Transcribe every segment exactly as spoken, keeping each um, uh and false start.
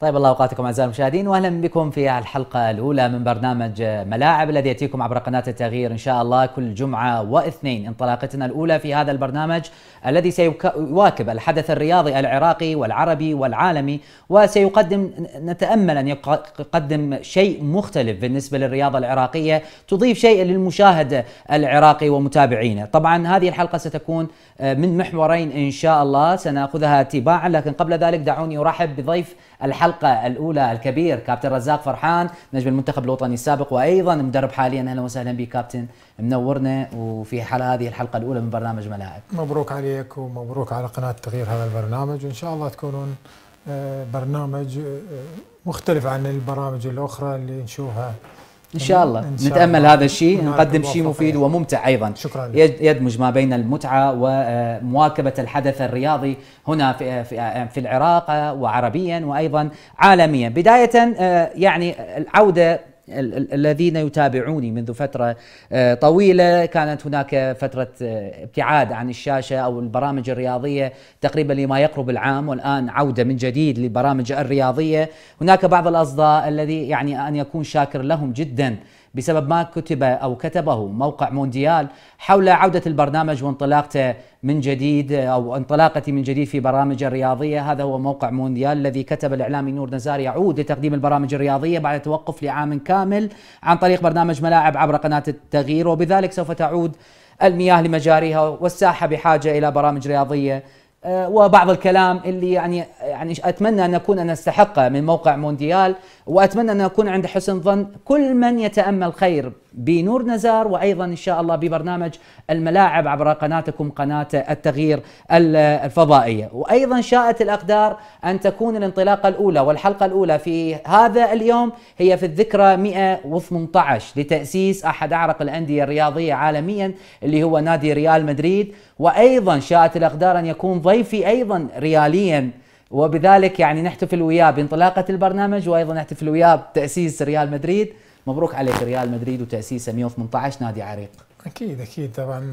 طيب الله اوقاتكم اعزائي المشاهدين، واهلا بكم في الحلقه الاولى من برنامج ملاعب الذي ياتيكم عبر قناه التغيير ان شاء الله كل جمعه واثنين. انطلاقتنا الاولى في هذا البرنامج الذي سيواكب الحدث الرياضي العراقي والعربي والعالمي، وسيقدم نتامل ان يقدم شيء مختلف بالنسبه للرياضه العراقيه، تضيف شيء للمشاهد العراقي ومتابعينه. طبعا هذه الحلقه ستكون من محورين ان شاء الله سناخذها تباعا، لكن قبل ذلك دعوني ارحب بضيف الحلقة الأولى الكبير كابتن رزاق فرحان، نجم المنتخب الوطني السابق وأيضا مدرب حاليا. أهلا وسهلا بك كابتن، منورنا وفي حلقة هذه الحلقة الأولى من برنامج ملاعب. مبروك عليك ومبروك على قناة تغيير هذا البرنامج، وإن شاء الله تكونون برنامج مختلف عن البرامج الأخرى اللي نشوفها إن شاء الله. إن شاء نتأمل الله هذا الشيء، نقدم شيء مفيد وممتع أيضا. شكرا. يدمج ما بين المتعة ومواكبة الحدث الرياضي هنا في في العراق وعربيا وأيضا عالميا. بداية يعني العودة، الذين يتابعوني منذ فترة طويلة كانت هناك فترة ابتعاد عن الشاشة أو البرامج الرياضية تقريبا لما يقرب العام، والآن عودة من جديد للبرامج الرياضية. هناك بعض الأصداء الذي يعني أن يكون شاكر لهم جدا بسبب ما كتب أو كتبه موقع مونديال حول عودة البرنامج وانطلاقته من جديد أو انطلاقتي من جديد في برامج الرياضية. هذا هو موقع مونديال الذي كتب الإعلامي نور نزار يعود لتقديم البرامج الرياضية بعد توقف لعام كامل عن طريق برنامج ملاعب عبر قناة التغيير، وبذلك سوف تعود المياه لمجاريها والساحة بحاجة إلى برامج رياضية. وبعض الكلام اللي يعني يعني اتمنى ان نكون نستحقه من موقع مونديال، واتمنى ان نكون عند حسن ظن كل من يتامل خير بنور نزار، وايضا ان شاء الله ببرنامج الملاعب عبر قناتكم قناه التغيير الفضائيه. وايضا شاءت الاقدار ان تكون الانطلاقه الاولى والحلقه الاولى في هذا اليوم هي في الذكرى مئة وثمانية عشر لتاسيس احد اعرق الانديه الرياضيه عالميا اللي هو نادي ريال مدريد، وايضا شاءت الاقدار ان يكون ضيفي ايضا رياليا، وبذلك يعني نحتفل وياه بانطلاقه البرنامج وايضا نحتفل وياه بتاسيس ريال مدريد. مبروك عليك ريال مدريد وتاسيسه مئة وثمانية عشر، نادي عريق. اكيد اكيد طبعا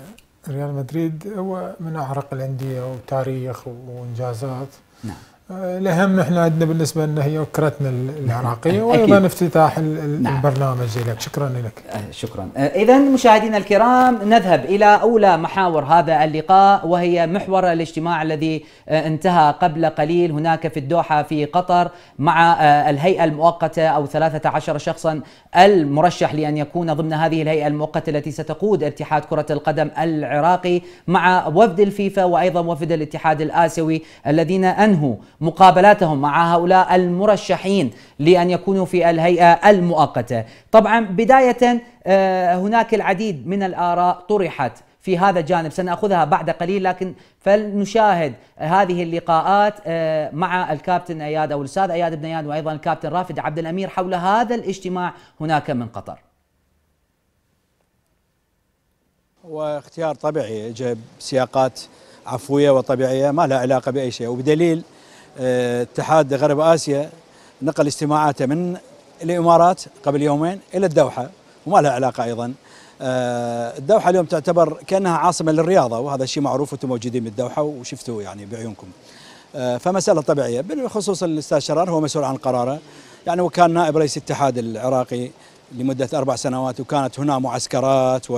ريال مدريد هو من اعرق الانديه وتاريخ وانجازات. نعم. الاهم احنا عندنا بالنسبه لنا هي وكرتنا العراقيه وايضا افتتاح نعم. البرنامج لك. شكرا لك. شكرا. اذا مشاهدينا الكرام نذهب الى اولى محاور هذا اللقاء، وهي محور الاجتماع الذي انتهى قبل قليل هناك في الدوحه في قطر مع الهيئه المؤقته او ثلاثة عشر شخصا المرشح لان يكون ضمن هذه الهيئه المؤقته التي ستقود اتحاد كره القدم العراقي مع وفد الفيفا وايضا وفد الاتحاد الاسيوي الذين انهوا مقابلاتهم مع هؤلاء المرشحين لأن يكونوا في الهيئة المؤقتة. طبعا بداية هناك العديد من الآراء طرحت في هذا الجانب سنأخذها بعد قليل، لكن فلنشاهد هذه اللقاءات مع الكابتن اياد او الاستاذ اياد بن اياد وايضا الكابتن رافد عبد الامير حول هذا الاجتماع هناك من قطر. واختيار طبيعي جاء بسياقات عفوية وطبيعية ما لها علاقة بأي شيء، وبدليل اتحاد غرب آسيا نقل اجتماعاته من الإمارات قبل يومين إلى الدوحة وما لها علاقة أيضا. الدوحة اليوم تعتبر كأنها عاصمة للرياضة، وهذا الشيء معروف وأنتم موجودين بالدوحة وشفتوا يعني بعيونكم، فمسألة طبيعية. بالخصوص الأستاذ شرار هو مسؤول عن قراره، يعني وكان نائب رئيس الاتحاد العراقي لمدة أربع سنوات، وكانت هنا معسكرات و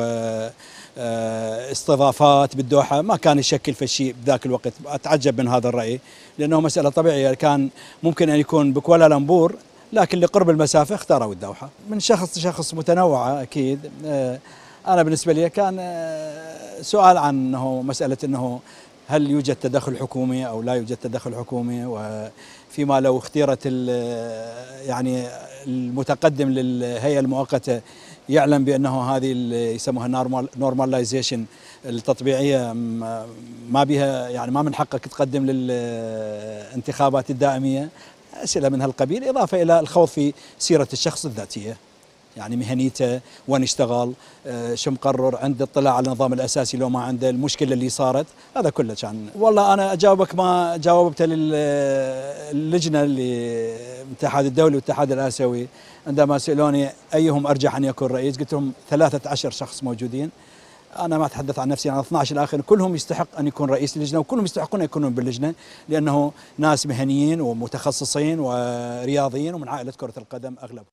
استضافات بالدوحة، ما كان يشكل في شيء بذاك الوقت. أتعجب من هذا الرأي لأنه مسألة طبيعية، كان ممكن أن يكون بكوالالمبور لكن لقرب المسافة اختاروا الدوحة. من شخص لشخص متنوعة أكيد. أنا بالنسبة لي كان سؤال عن أنه مسألة أنه هل يوجد تدخل حكومي أو لا يوجد تدخل حكومي، وفيما لو اختيرت يعني المتقدم للهيئة المؤقتة يعلم بأنه هذه اللي يسموها نورماليزيشن التطبيعية ما بها يعني ما من حقك تقدم للانتخابات الدائمية، أسئلة من هالقبيل، إضافة إلى الخوض في سيرة الشخص الذاتية، يعني مهنيته، وين اشتغل، شو مقرر، عنده اطلاع على النظام الأساسي لو ما عنده، المشكلة اللي صارت، هذا كله كان. والله أنا أجاوبك ما جاوبت للجنة اللي الاتحاد الدولي والاتحاد الآسيوي عندما سألوني أيهم أرجح أن يكون رئيس، قلت لهم ثلاثة عشر شخص موجودين، انا ما اتحدث عن نفسي، انا اثني عشر الاخر كلهم يستحق ان يكون رئيس اللجنه، وكلهم يستحقون ان يكونون باللجنه، لانه ناس مهنيين ومتخصصين ورياضيين ومن عائله كره القدم اغلبهم.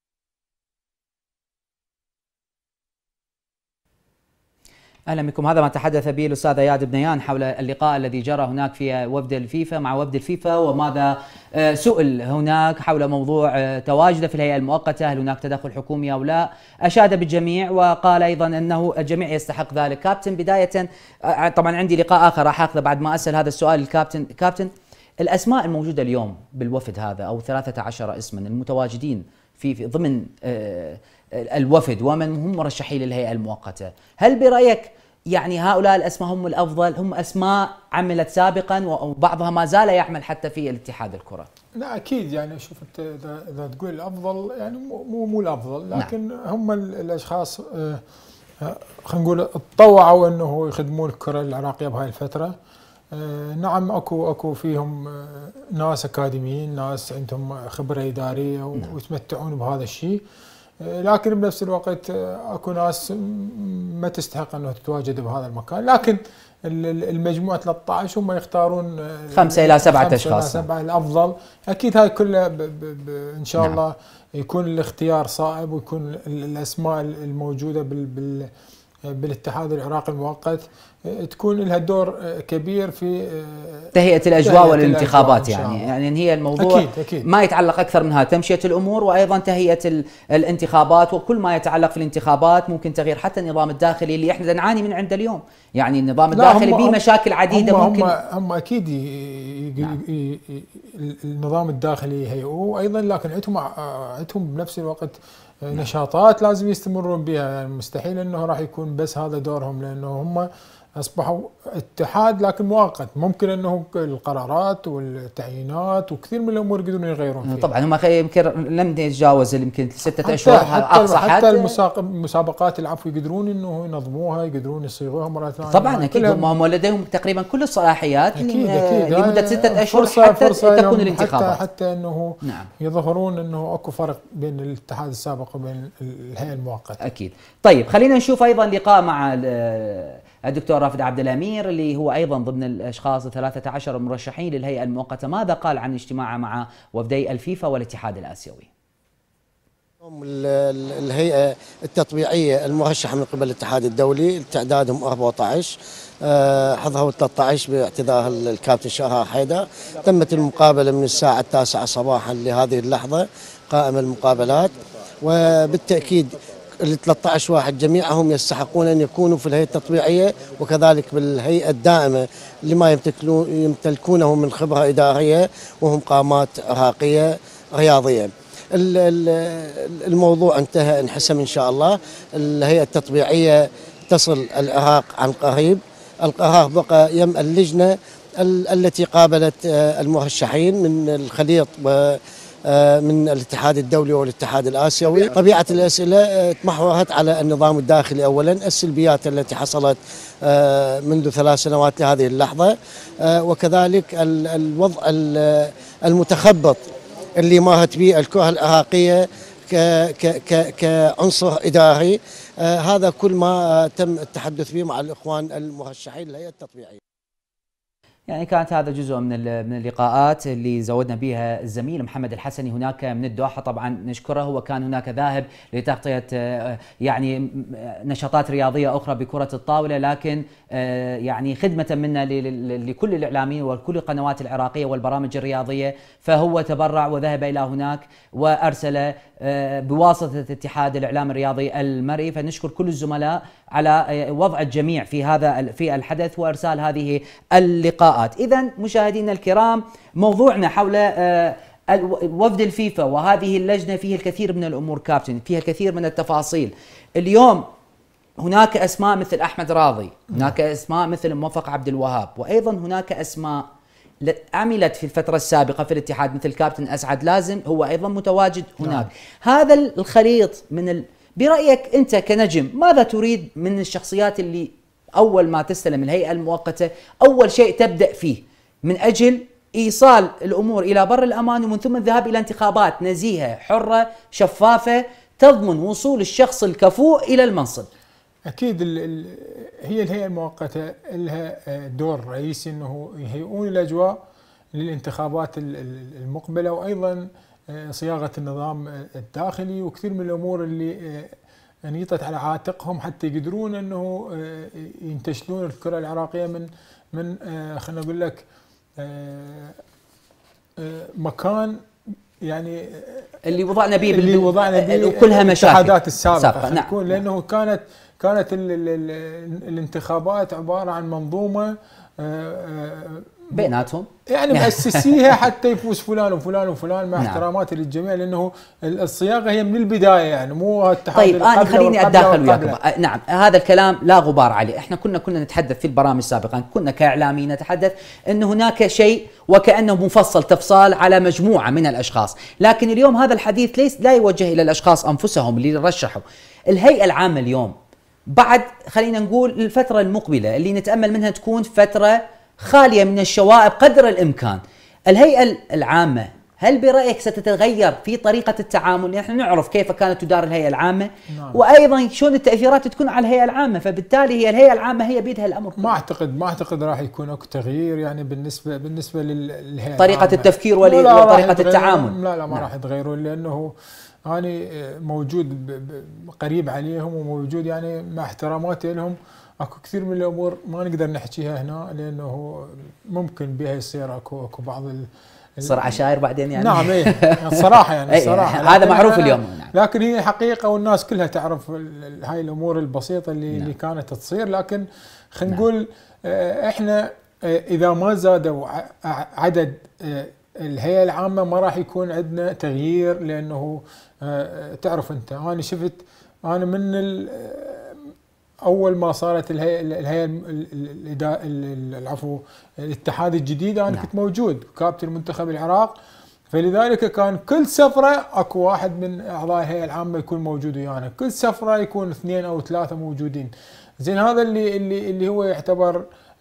اهلا بكم. هذا ما تحدث به الاستاذ اياد بنيان حول اللقاء الذي جرى هناك في وفد الفيفا مع وفد الفيفا، وماذا سئل هناك حول موضوع تواجده في الهيئه المؤقته، هل هناك تدخل حكومي او لا؟ اشاد بالجميع وقال ايضا انه الجميع يستحق ذلك. كابتن، بدايه طبعا عندي لقاء اخر راح اخذه بعد ما اسال هذا السؤال الكابتن. كابتن، الاسماء الموجوده اليوم بالوفد هذا او ثلاثة عشر اسما المتواجدين في, في ضمن الوفد ومن هم مرشحين للهيئه المؤقته، هل برايك يعني هؤلاء الاسماء هم الافضل؟ هم اسماء عملت سابقا وبعضها ما زال يعمل حتى في الاتحاد الكره؟ لا اكيد، يعني شوف انت اذا تقول الافضل يعني مو مو الافضل، لكن نعم. هم الاشخاص خلينا نقول تطوعوا انه يخدمون الكره العراقيه بهاي الفتره. نعم اكو اكو فيهم ناس اكاديميين، ناس عندهم خبره اداريه ويتمتعون بهذا الشيء، لكن بنفس الوقت اكو ناس ما تستحق انه تتواجد بهذا المكان. لكن المجموعه ثلاثة عشر هم يختارون خمسة الى سبعة اشخاص، سبعة الافضل. اكيد هاي كلها ان شاء نعم. الله يكون الاختيار صائب، ويكون الاسماء الموجوده بال بال بالاتحاد العراقي المؤقت تكون لها دور كبير في تهيئة الأجواء والانتخابات. يعني يعني هي الموضوع أكيد أكيد. ما يتعلق أكثر منها تمشية الأمور، وأيضا تهيئة الانتخابات، وكل ما يتعلق في الانتخابات ممكن تغيير حتى النظام الداخلي اللي احنا نعاني من عنده اليوم. يعني النظام الداخلي به مشاكل عديدة. هم ممكن هم, هم أكيد نعم. النظام الداخلي يهيئوه وأيضا، لكن عندهم عندهم بنفس الوقت نشاطات لازم يستمرون بها. يعني مستحيل انه راح يكون بس هذا دورهم، لانه هم اصبحوا اتحاد لكن مؤقت. ممكن انه القرارات والتعيينات وكثير من الامور يقدرون يغيرون فيها. طبعا هم يمكن لم يتجاوز يمكن ستة اشهر اقصى. حتى, حتى المسابقات العفو يقدرون انه ينظموها، يقدرون يصيغوها مره ثانيه. طبعا اكيد هم لديهم تقريبا كل الصلاحيات أكيد أكيد لمده ستة اشهر فرصة حتى فرصة تكون الانتخابات، حتى, حتى انه نعم. يظهرون انه اكو فرق بين الاتحاد السابق وبين الهيئه المؤقته. اكيد. طيب خلينا نشوف ايضا لقاء مع الدكتور رافد عبد الامير اللي هو ايضا ضمن الاشخاص الثلاثة عشر المرشحين للهيئه المؤقته. ماذا قال عن اجتماعه مع وفدي الفيفا والاتحاد الاسيوي؟ الهيئه التطبيعيه المرشحه من قبل الاتحاد الدولي تعدادهم أربعة عشر، حضروا ثلاثة عشر باعتذار الكابتن شهر حيدر. تمت المقابله من الساعه التاسعة صباحا لهذه اللحظه قائمه المقابلات، وبالتاكيد ال ثلاثة عشر واحد جميعهم يستحقون ان يكونوا في الهيئه التطبيعيه وكذلك بالهيئه الدائمه لما يمتلكونه من خبره اداريه وهم قامات عراقيه رياضيه. الموضوع انتهى انحسم ان شاء الله. الهيئه التطبيعيه تصل العراق عن قريب. القرار بقى يم اللجنه التي قابلت المرشحين من الخليط من الاتحاد الدولي والاتحاد الآسيوي. طبيعة الأسئلة تمحورت على النظام الداخلي أولا، السلبيات التي حصلت منذ ثلاث سنوات لهذه اللحظة، وكذلك الوضع المتخبط اللي ماهت به الكرة العراقية كعنصر إداري. هذا كل ما تم التحدث به مع الإخوان المرشحين للهيئة التطبيعية. يعني كانت هذا جزء من من اللقاءات اللي زودنا بها الزميل محمد الحسني هناك من الدوحه. طبعا نشكره، وكان هناك ذاهب لتغطيه يعني نشاطات رياضيه اخرى بكره الطاوله، لكن يعني خدمه منا لكل الاعلاميين وكل القنوات العراقيه والبرامج الرياضيه، فهو تبرع وذهب الى هناك وارسل بواسطه اتحاد الاعلام الرياضي المرئي. فنشكر كل الزملاء على وضع الجميع في هذا في الحدث وارسال هذه اللقاءات. اذا مشاهدينا الكرام، موضوعنا حول وفد الفيفا وهذه اللجنه فيه الكثير من الامور كابتن، فيها الكثير من التفاصيل. اليوم هناك اسماء مثل احمد راضي، هناك اسماء مثل موفق عبد الوهاب، وايضا هناك اسماء عملت في الفترة السابقة في الاتحاد مثل كابتن أسعد لازم، هو أيضا متواجد هناك. نعم. هذا الخليط من ال... برأيك أنت كنجم ماذا تريد من الشخصيات اللي أول ما تستلم الهيئة المؤقتة أول شيء تبدأ فيه من أجل إيصال الأمور إلى بر الأمان، ومن ثم الذهاب إلى انتخابات نزيهة حرة شفافة تضمن وصول الشخص الكفؤ إلى المنصب؟ اكيد ال ال هي الهيئه المؤقته لها دور رئيسي انه يهيئون الاجواء للانتخابات المقبله، وايضا صياغه النظام الداخلي وكثير من الامور اللي انيطت على عاتقهم حتى يقدرون انه ينتشلون الكره العراقيه من من خلينا نقول لك مكان يعني اللي وضعنا به اللي وضعنا به وكلها مشاكل الاتحادات السابقه. نعم. نعم. لانه كانت كانت ال ال ال الانتخابات عباره عن منظومه بيناتهم يعني مؤسسيها حتى يفوز فلان وفلان وفلان مع نعم. احتراماتي للجميع، لانه الصياغه هي من البدايه يعني مو الاتحاد. طيب انا خليني اتداخل وياكم. نعم هذا الكلام لا غبار عليه، احنا كنا كنا نتحدث في البرامج سابقا، كنا كاعلاميين نتحدث ان هناك شيء وكانه مفصل تفصال على مجموعه من الاشخاص، لكن اليوم هذا الحديث ليس لا يوجه الى الاشخاص انفسهم اللي رشحوا. الهيئه العامه اليوم بعد خلينا نقول الفتره المقبله اللي نتامل منها تكون فتره خالية من الشوائب قدر الإمكان، الهيئة العامة هل برأيك ستتغير في طريقة التعامل؟ نحن نعرف كيف كانت تدار الهيئة العامة. نعم. وأيضا شلون التأثيرات تكون على الهيئة العامة، فبالتالي هي الهيئة العامة هي بيدها الأمر. ما أعتقد ما أعتقد راح يكون اكو تغيير يعني بالنسبة بالنسبة للهيئة طريقة العامة. التفكير وطريقة التعامل. لا لا ما نعم. راح يتغيرون، لأنه أنا موجود قريب عليهم وموجود يعني مع احتراماتي لهم. اكو كثير من الامور ما نقدر نحكيها هنا لانه ممكن بها يصير اكو اكو بعض صار عشاير بعدين يعني. نعم ايه الصراحه يعني الصراحه هذا معروف اليوم. نعم. لكن هي حقيقه والناس كلها تعرف هاي الامور البسيطه اللي نعم. اللي كانت تصير، لكن خلينا نقول نعم. احنا اذا ما زادوا عدد الهيئه العامه ما راح يكون عندنا تغيير، لانه تعرف انت انا شفت انا من اول ما صارت الهيئه الهيئه العفو الاتحاد الجديد انا نعم. كنت موجود كابتن منتخب العراق، فلذلك كان كل سفره اكو واحد من اعضاء الهيئه العامه يكون موجود ويانا، كل سفره يكون اثنين او ثلاثه موجودين. زين هذا اللي اللي اللي هو يعتبر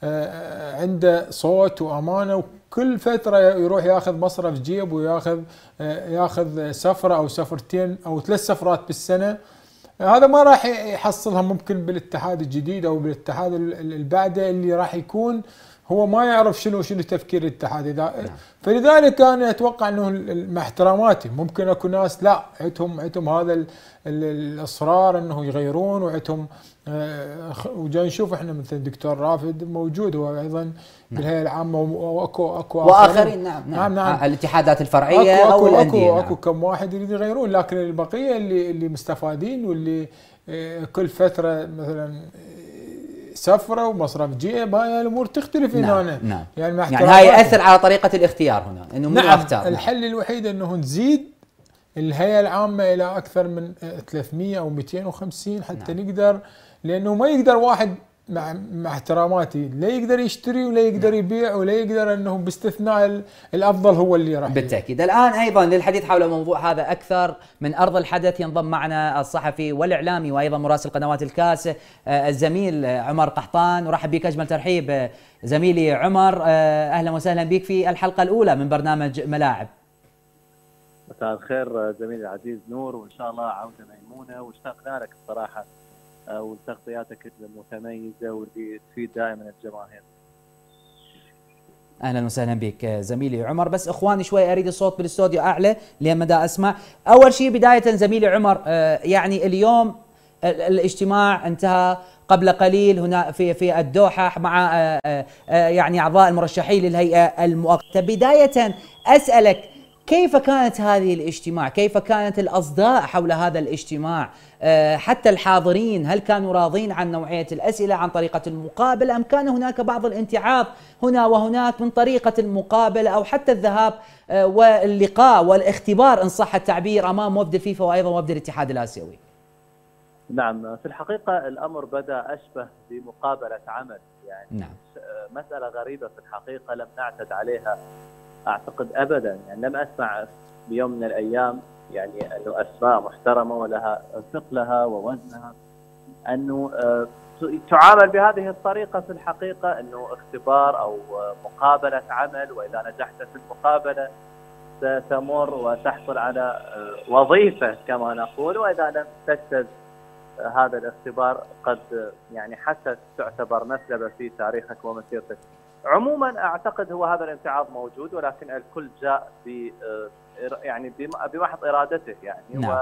عنده صوت وامانه، وكل فتره يروح ياخذ مصرف جيب وياخذ ياخذ سفره او سفرتين او ثلاث سفرات بالسنه. هذا ما راح يحصلها ممكن بالاتحاد الجديد او بالاتحاد اللي بعده اللي راح يكون هو ما يعرف شنو شنو تفكير الاتحاد. نعم. فلذلك انا اتوقع انه مع احتراماتي ممكن اكو ناس لا عندهم عندهم هذا الاصرار انه يغيرون وعندهم آه وجاي نشوف احنا مثل الدكتور رافد موجود هو ايضا نعم. بالهيئه العامه واكو اكو واخرين نعم نعم, نعم, نعم. الاتحادات الفرعيه أكو او أكو الانديه. اكو, أكو كم واحد يريد يغيرون، لكن البقيه اللي اللي مستفادين واللي آه كل فتره مثلا سفره ومصرف جيب هاي الامور تختلف هنا. نعم. نعم. يعني, يعني هاي ياثر على طريقه الاختيار هنا انه من نعم. اختار. الحل نعم. الوحيد انه نزيد الهيئه العامه الى اكثر من ثلاثمئة او مئتين وخمسين حتى نعم. نقدر، لانه ما يقدر واحد مع مع احتراماتي لا يقدر يشتري ولا يقدر نعم. يبيع ولا يقدر انه باستثناء الافضل هو اللي راح. بالتاكيد. الان ايضا للحديث حول الموضوع هذا اكثر من ارض الحدث ينضم معنا الصحفي والاعلامي وايضا مراسل قنوات الكاس الزميل عمر قحطان، ورحب بك اجمل ترحيب زميلي عمر. اهلا وسهلا بك في الحلقه الاولى من برنامج ملاعب. مساء الخير زميلي العزيز نور، وان شاء الله عوده ميمونه، واشتقنا لك الصراحه وتغطياتك المتميزه واللي تفيد دائما الجماهير. اهلا وسهلا بك زميلي عمر، بس اخواني شوي اريد الصوت بالاستوديو اعلى لما دا اسمع. اول شيء بدايه زميلي عمر، يعني اليوم الاجتماع انتهى قبل قليل هنا في في الدوحه مع يعني اعضاء المرشحين للهيئه المؤقته. بدايه اسالك كيف كانت هذه الاجتماع؟ كيف كانت الأصداء حول هذا الاجتماع؟ أه حتى الحاضرين هل كانوا راضين عن نوعية الأسئلة، عن طريقة المقابلة، أم كان هناك بعض الانتعاض هنا وهناك من طريقة المقابلة أو حتى الذهاب أه واللقاء والاختبار إن صح التعبير أمام وفد الفيفا وأيضا وفد الاتحاد الآسيوي؟ نعم، في الحقيقة الأمر بدأ أشبه بمقابلة عمل، يعني نعم. مسألة غريبة في الحقيقة لم نعتد عليها أعتقد أبدا، يعني لم أسمع بيوم من الأيام يعني أنه أسماء محترمة ولها ثقلها ووزنها أنه تعامل بهذه الطريقة. في الحقيقة أنه اختبار أو مقابلة عمل، وإذا نجحت في المقابلة ستمر وتحصل على وظيفة كما نقول، وإذا لم تجتز هذا الاختبار قد يعني حتى تعتبر مسلبة في تاريخك ومسيرتك. عموما أعتقد هو هذا الامتعاض موجود، ولكن الكل جاء ب يعني بمحض إرادته يعني. نعم.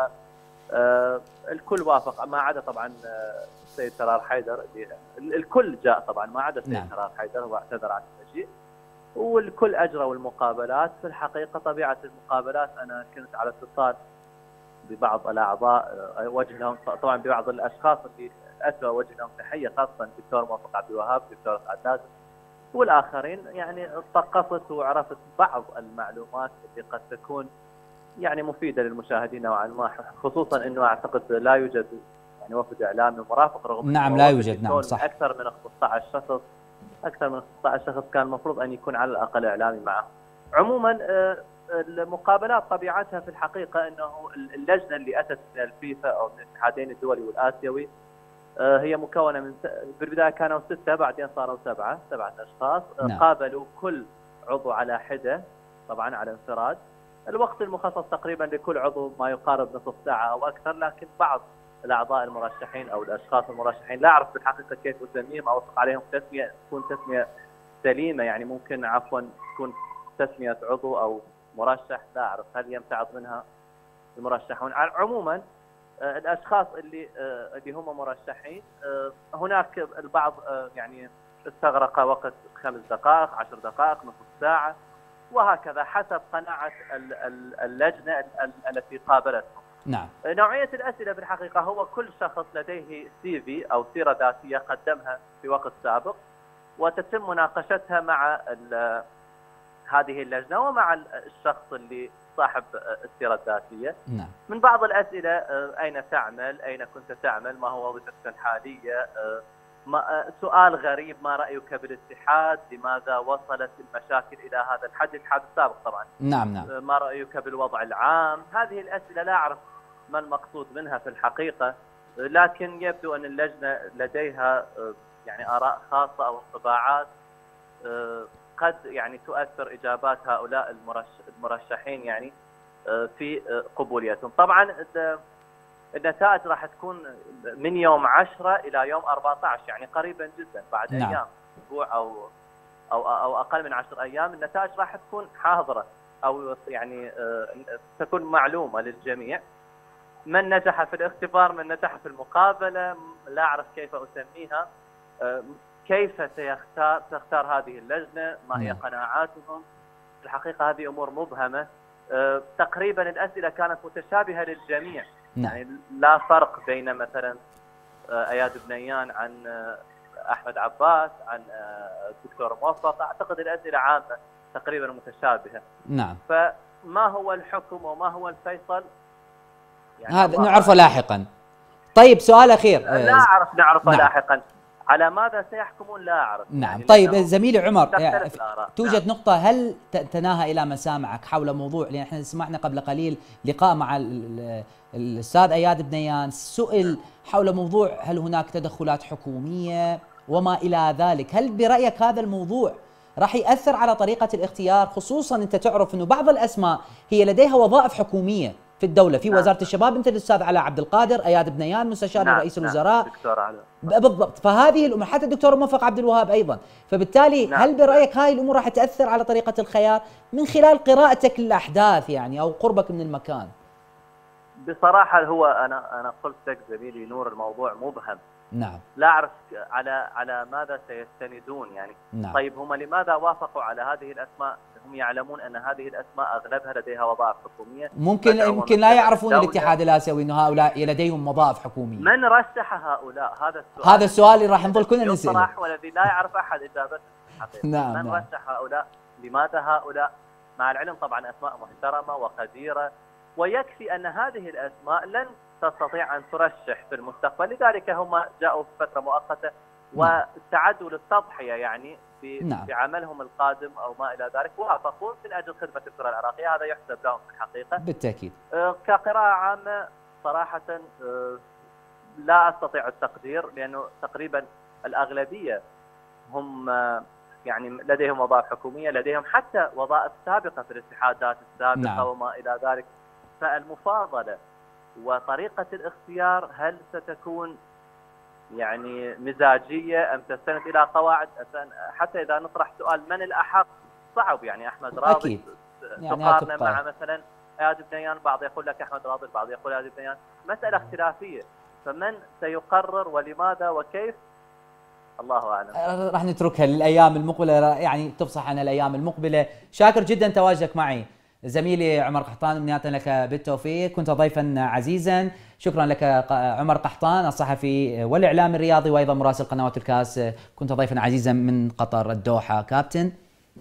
والكل وافق ما عدا طبعا السيد سرار حيدر، الكل جاء طبعا ما عدا السيد سرار حيدر، هو اعتذر عن المجيء، والكل أجروا المقابلات. في الحقيقة طبيعة المقابلات أنا كنت على اتصال ببعض الأعضاء أوجه لهم طبعا ببعض الأشخاص اللي أتوا أوجه لهم تحية، خاصة الدكتور موفق عبد الوهاب، الدكتور عداد والآخرين. يعني اتثقفت وعرفت بعض المعلومات اللي قد تكون يعني مفيدة للمشاهدين نوعا ما، خصوصا أنه أعتقد لا يوجد يعني وفد إعلامي مرافق، رغم نعم لا يوجد. نعم صح. أكثر من خمسة عشر شخص أكثر من خمسة عشر شخص كان المفروض أن يكون على الأقل إعلامي معه. عموما المقابلات طبيعتها في الحقيقة أنه اللجنة اللي أتت من الفيفا أو من الاتحادين الدولي والآسيوي هي مكونة من بالبداية كانوا ستة، بعدين صاروا سبعة سبعة أشخاص. نعم. قابلوا كل عضو على حدة طبعا على انفراد. الوقت المخصص تقريبا لكل عضو ما يقارب نصف ساعة أو أكثر، لكن بعض الأعضاء المرشحين أو الأشخاص المرشحين لا أعرف بالحقيقة كيف أسميهم أو أطلق عليهم تسمية تكون تسمية سليمة، يعني ممكن عفوا تكون تسمية عضو أو مرشح، لا أعرف هل يمتعض منها المرشحون. عموما الأشخاص اللي اللي هم مرشحين هناك البعض يعني استغرق وقت خمس دقائق عشر دقائق نصف ساعة وهكذا حسب قناعة اللجنة التي قابلتهم. نعم. نوعية الأسئلة بالحقيقة هو كل شخص لديه سي في أو سيرة ذاتية قدمها في وقت سابق، وتتم مناقشتها مع هذه اللجنة ومع الشخص اللي صاحب السيرة الذاتية. نعم. من بعض الأسئلة أين تعمل؟ أين كنت تعمل؟ ما هو وظيفتك الحالية؟ ما سؤال غريب، ما رأيك بالاتحاد؟ لماذا وصلت المشاكل إلى هذا الحد؟ الاتحاد السابق طبعا. نعم نعم. ما رأيك بالوضع العام؟ هذه الأسئلة لا أعرف ما المقصود منها في الحقيقة، لكن يبدو أن اللجنة لديها يعني آراء خاصة أو انطباعات قد يعني تؤثر إجابات هؤلاء المرشحين يعني في قبوليتهم. طبعا النتائج راح تكون من يوم عشرة إلى يوم أربعة عشر، يعني قريبا جدا بعد نعم. أيام، أسبوع أو أو أو أقل من عشر أيام النتائج راح تكون حاضرة أو يعني تكون معلومة للجميع. من نجح في الاختبار، من نجح في المقابلة، لا أعرف كيف أسميها، كيف سيختار تختار هذه اللجنة، ما هي قناعاتهم. في الحقيقة هذه أمور مبهمة. تقريبا الأسئلة كانت متشابهة للجميع. نعم. يعني لا فرق بين مثلا اياد بنيان عن احمد عباس عن الدكتور موفق. اعتقد الاسئله عامه تقريبا متشابهه. نعم. فما هو الحكم وما هو الفيصل يعني هذا نعرفه لاحقا. طيب سؤال اخير. لا اعرف نعرفه نعم. لاحقا على ماذا سيحكمون لا اعرف. نعم. يعني طيب زميلي عمر، توجد نعم. نقطة هل تناهى إلى مسامعك حول موضوع، لأن احنا سمعنا قبل قليل لقاء مع الأستاذ أياد بنيان، سئل حول موضوع هل هناك تدخلات حكومية وما إلى ذلك. هل برأيك هذا الموضوع راح يأثر على طريقة الاختيار؟ خصوصا أنت تعرف أنه بعض الأسماء هي لديها وظائف حكومية في الدولة، في نعم. وزارة الشباب مثل الأستاذ علاء عبد القادر، أياد بنيان مستشار نعم. رئيس الوزراء. نعم. بالضبط. فهذه الأمور، حتى الدكتور موفق عبد الوهاب أيضا. فبالتالي نعم. هل برأيك هاي الأمور راح تأثر على طريقة الخيار من خلال قراءتك للأحداث يعني أو قربك من المكان؟ بصراحة هو أنا أنا قلت لك زميلي نور الموضوع مبهم. نعم. لا أعرف على على ماذا سيستندون يعني. نعم. طيب هم لماذا وافقوا على هذه الأسماء؟ هم يعلمون أن هذه الأسماء أغلبها لديها وظائف حكومية. ممكن يمكن لا يعرفون الاتحاد الآسيوي أنه هؤلاء لديهم وظائف حكومية. من رشح هؤلاء؟ هذا السؤال. هذا السؤال اللي راح نظل كلنا نسأله. والذي لا يعرف أحد إجابته. نعم. من نعم. رشح هؤلاء؟ لماذا هؤلاء؟ مع العلم طبعا أسماء محترمة وقديرة، ويكفي أن هذه الأسماء لن تستطيع أن ترشح في المستقبل، لذلك هم جاءوا في فترة مؤقتة واستعدوا للتضحية يعني نعم. بعملهم القادم أو ما إلى ذلك، وافقوا من أجل خدمة الكرة العراقية. هذا يحسب لهم في الحقيقة بالتأكيد. آه كقراءة عامة صراحة آه لا أستطيع التقدير، لأنه تقريبا الأغلبية هم آه يعني لديهم وظائف حكومية، لديهم حتى وظائف سابقة في الاتحادات السابقة نعم. وما إلى ذلك. فالمفاضلة وطريقة الاختيار هل ستكون يعني مزاجية أم تستند إلى قواعد؟ حتى إذا نطرح سؤال من الأحق صعب، يعني أحمد راضي أكيد. تقارنه يعني مع مثلا اياد بنيان، بعض يقول لك احمد راضي، البعض يقول اياد بنيان، مساله اختلافيه، فمن سيقرر ولماذا وكيف؟ الله اعلم. راح نتركها للايام المقبله، يعني تفصح عن الايام المقبله. شاكر جدا تواجدك معي زميلي عمر قحطان، نيابه لك بالتوفيق، كنت ضيفا عزيزا. شكرا لك عمر قحطان الصحفي والاعلام الرياضي وايضا مراسل قنوات الكاس، كنت ضيفا عزيزا من قطر الدوحه. كابتن،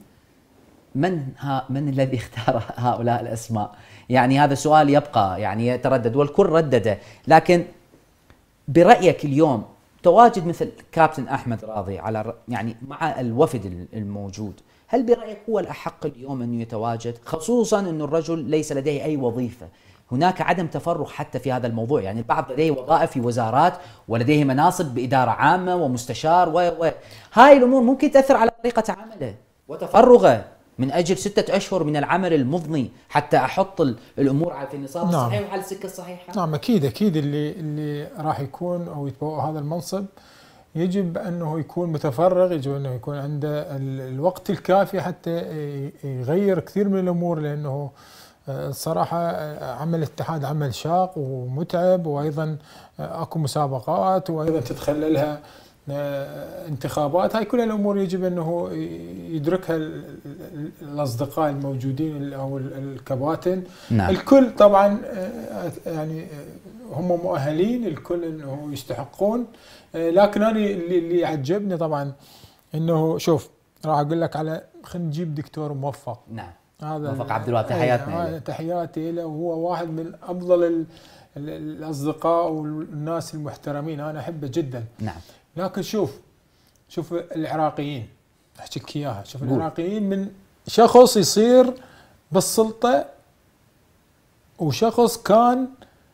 من ها من الذي اختار هؤلاء الاسماء؟ يعني هذا السؤال يبقى يعني يتردد والكل ردده، لكن برايك اليوم تواجد مثل كابتن احمد راضي على يعني مع الوفد الموجود، هل برايك هو الاحق اليوم انه يتواجد، خصوصا انه الرجل ليس لديه اي وظيفه؟ هناك عدم تفرغ حتى في هذا الموضوع، يعني البعض لديه وظائف في وزارات ولديه مناصب باداره عامه ومستشار و و هاي الامور ممكن تاثر على طريقه عمله وتفرغه من اجل ستة اشهر من العمل المضني حتى احط الامور على النصاب نعم. الصحيح وعلى السكه الصحيحه. نعم اكيد اكيد اللي اللي راح يكون او يتبوأ هذا المنصب يجب انه يكون متفرغ، يجب انه يكون عنده الوقت الكافي حتى يغير كثير من الامور، لانه الصراحه عمل الاتحاد عمل شاق ومتعب، وايضا اكو مسابقات وايضا تتخللها انتخابات. هاي كل الامور يجب انه يدركها الاصدقاء الموجودين او الكباتن. نعم. الكل طبعا يعني هم مؤهلين، الكل انه يستحقون، لكن انا اللي عجبني طبعا انه شوف راح اقول لك على خلينا نجيب دكتور موفق. نعم. هذا موفق عبد الوهاب، تحياتنا له. تحياتي له، وهو واحد من افضل الاصدقاء والناس المحترمين، انا احبه جدا. نعم. لكن شوف شوف العراقيين احكي لك اياها، شوف العراقيين من شخص يصير بالسلطه وشخص كان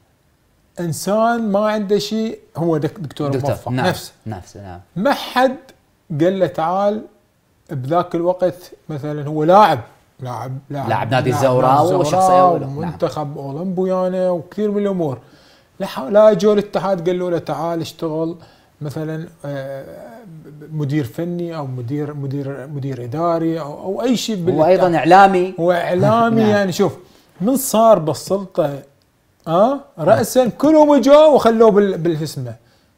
انسان ما عنده شيء، هو دكتور, دكتور موفق. نعم. نفسه نفسه نعم. ما حد قال له تعال بذاك الوقت، مثلا هو لاعب لاعب لاعب, لاعب نادي الزوراء وشخصيه ومنتخب نعم. اولمبي ويانا وكثير من الامور، لا اجوا الاتحاد قالوا له تعال اشتغل مثلا مدير فني او مدير مدير مدير اداري او او اي شيء. هو ايضا اعلامي، هو اعلامي نعم. يعني شوف من صار بالسلطه اه راسا كلهم اجوا وخلوه بالاسمه.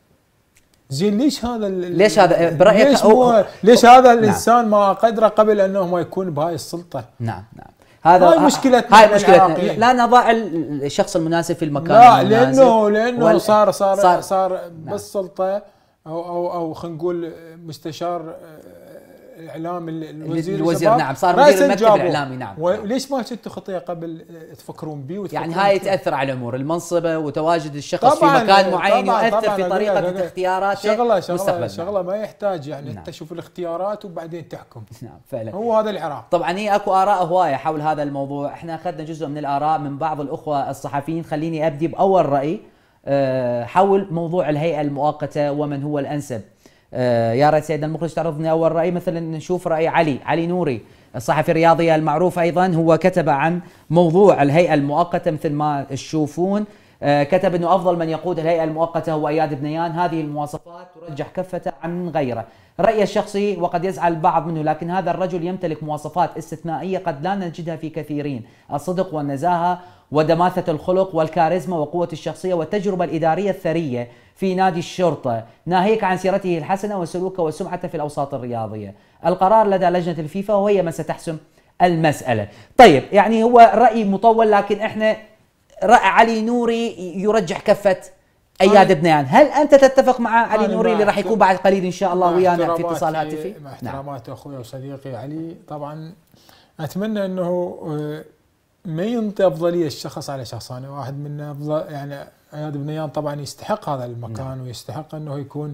زين ليش هذا ليش هذا برايك ليش, أو ليش هذا الانسان نعم. ما قدره قبل انه ما يكون بهاي السلطه؟ نعم نعم. هذا هاي مشكلتنا، هاي مشكلتنا، لا نضع الشخص المناسب في المكان لا المناسب. لانه لانه صار صار صار, صار بالسلطه نعم. او او او خلينا نقول مستشار الاعلام الوزير الوزير نعم، صار مدير المكتب الاعلامي نعم. وليش ما شفتوا خطيه قبل تفكرون به؟ يعني هاي تاثر على الامور، المنصبه وتواجد الشخص في مكان معين طبعاً يؤثر طبعاً في طريقه اختياراته شغله شغله شغله ما يحتاج يعني نعم. تشوف الاختيارات وبعدين تحكم. نعم فعلا هو هذا العراق. طبعا هي اكو اراء هوايه حول هذا الموضوع، احنا اخذنا جزء من الاراء من بعض الاخوه الصحفيين. خليني ابدي باول راي حول موضوع الهيئه المؤقته ومن هو الانسب. آه يا ريت سيدنا المخرج تعرضني اول راي. مثلا نشوف راي علي علي نوري الصحفي الرياضي المعروف، ايضا هو كتب عن موضوع الهيئه المؤقته مثل ما تشوفون. آه كتب انه افضل من يقود الهيئه المؤقته هو اياد بنيان، هذه المواصفات ترجح كفته عن غيره. رايي الشخصي وقد يزعل البعض منه، لكن هذا الرجل يمتلك مواصفات استثنائيه قد لا نجدها في كثيرين: الصدق والنزاهه ودماثه الخلق والكاريزما وقوه الشخصيه والتجربه الاداريه الثريه في نادي الشرطة، ناهيك عن سيرته الحسنة وسلوكه وسمعته في الأوساط الرياضية. القرار لدى لجنة الفيفا وهي من ستحسم المسألة. طيب يعني هو رأي مطول، لكن احنا رأي علي نوري يرجح كفة اياد بنيان. هل انت تتفق مع علي نوري اللي راح يكون بعد قليل ان شاء الله ويانا في اتصال هاتفي؟ مع احترامات اخوي وصديقي علي، طبعا اتمنى انه ما ينطي افضليه الشخص على شخص. انا واحد من افضل يعني اياد بنيان طبعا يستحق هذا المكان نعم. ويستحق انه يكون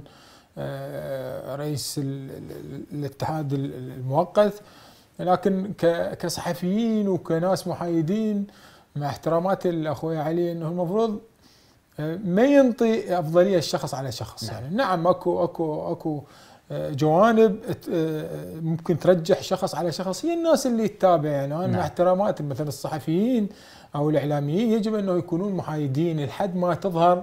رئيس الاتحاد المؤقت، لكن كصحفيين وكناس محايدين مع احتراماتي لاخوي علي انه المفروض ما ينطي افضليه الشخص على شخص. نعم. يعني نعم اكو اكو اكو جوانب ممكن ترجح شخص على شخص، هي الناس اللي تتابع. يعني انا مع احتراماتي مثلا الصحفيين او الاعلاميين يجب انه يكونون محايدين لحد ما تظهر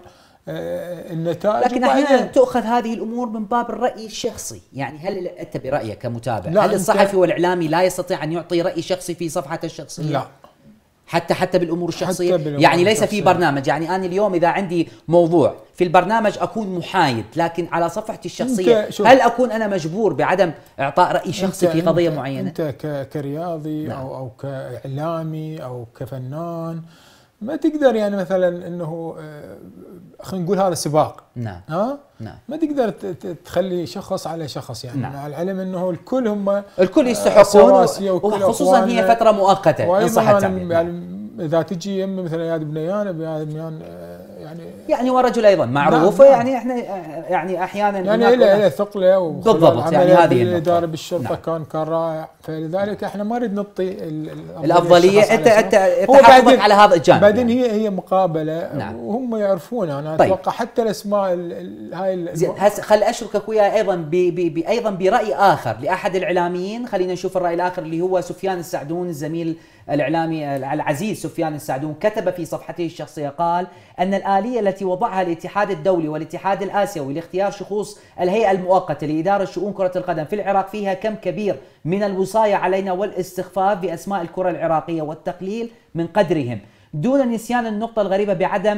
النتائج. لكن احيانا تؤخذ هذه الامور من باب الراي الشخصي، يعني هل انت برايك كمتابع هل الصحفي والاعلامي لا يستطيع ان يعطي راي شخصي في صفحته الشخصيه؟ لا، حتى حتى بالامور الشخصيه، يعني ليس في برنامج، يعني انا اليوم اذا عندي موضوع في البرنامج اكون محايد، لكن على صفحتي الشخصيه هل اكون انا مجبور بعدم اعطاء راي شخصي في قضيه انت معينه؟ انت كرياضي نعم. او او كاعلامي او كفنان ما تقدر يعني مثلا انه خلينا نقول هذا سباق، نعم ها نعم ما تقدر تخلي شخص على شخص، يعني نعم. مع العلم انه الكل هم الكل يستحقون، وخصوصا هي فتره مؤقته ان صح التعبير. يعني اذا تجي يم مثلا اياد بنيان بياد بنيان يعني يعني هو رجل ايضا معروف، نعم. يعني احنا يعني احيانا يعني له له ثقله بالضبط، يعني هذه الاداره بالشرطه نعم. كان كان رائع، فلذلك احنا ما نريد نعطي الافضليه. انت انت تحافظك على هذا الجانب. بعدين يعني. هي هي مقابله نعم. وهم يعرفون، انا طيب. اتوقع حتى الاسماء هاي هسه خل اشركك وياه ايضا ب ب ايضا براي اخر لاحد الاعلاميين. خلينا نشوف الراي الاخر اللي هو سفيان السعدون، الزميل الاعلامي العزيز سفيان السعدون، كتب في صفحته الشخصيه قال ان الاليه التي وضعها الاتحاد الدولي والاتحاد الاسيوي لاختيار شخوص الهيئه المؤقته لاداره شؤون كره القدم في العراق فيها كم كبير من الوصايه علينا والاستخفاف باسماء الكره العراقيه والتقليل من قدرهم دون نسيان النقطه الغريبه بعدم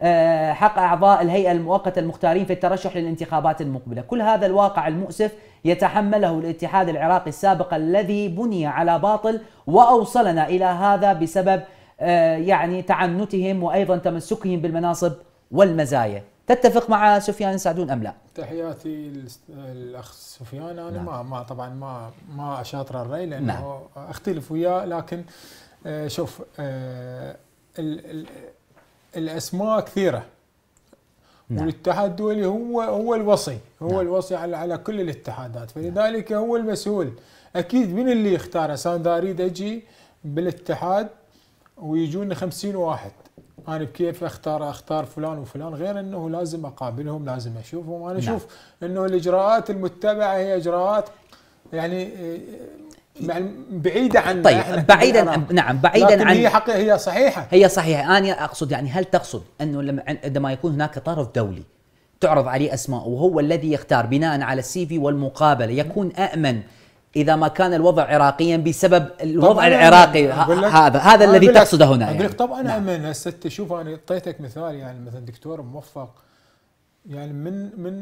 حق أعضاء الهيئة المؤقتة المختارين في الترشح للانتخابات المقبلة. كل هذا الواقع المؤسف يتحمله الاتحاد العراقي السابق الذي بني على باطل وأوصلنا إلى هذا بسبب يعني تعنتهم وأيضا تمسكهم بالمناصب والمزايا. تتفق مع سفيان السعدون أم لا؟ تحياتي الأخ سفيان. أنا نعم. ما ما طبعا ما ما أشاطر الرأي لأنه نعم. أختلف وياه، لكن شوف ال ال الاسماء كثيره نعم. والاتحاد الدولي هو هو الوصي هو نعم. الوصي على على كل الاتحادات، فلذلك هو المسؤول. اكيد من اللي يختار؟ انا اريد اجي بالاتحاد ويجوني خمسين واحد، انا بكيف اختار اختار فلان وفلان، غير انه لازم اقابلهم، لازم اشوفهم. انا اشوف نعم. انه الاجراءات المتبعه هي اجراءات يعني بعيدة عن طيب بعيدا نعم بعيدا عن هي حقيقة هي صحيحة هي صحيحة. أنا أقصد يعني هل تقصد أنه لما عندما يكون هناك طرف دولي تعرض عليه أسماء وهو الذي يختار بناء على السي في والمقابلة يكون أأمن إذا ما كان الوضع عراقيا بسبب الوضع العراقي هذا هذا الذي تقصده هنا؟ أقول لك طبعا نعم. أمن. هسه شوف أنا أعطيتك مثال، يعني مثلا دكتور موفق يعني من من